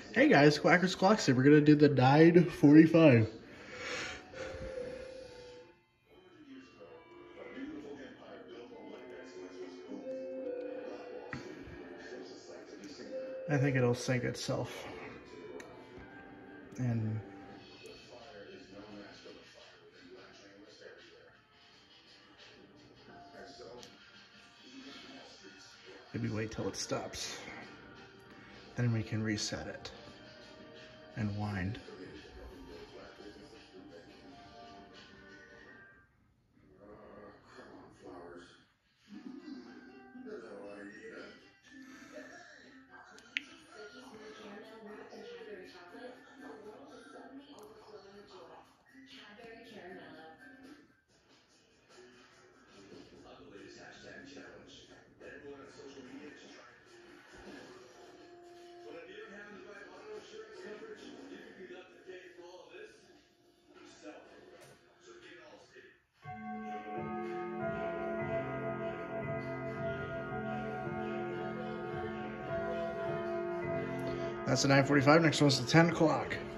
Hey guys, Quackers Clocks here. We're gonna do the 9:45. I think it'll sync itself. And maybe wait till it stops. Then we can reset it and wind. That's the 9:45. Next one's the 10 o'clock.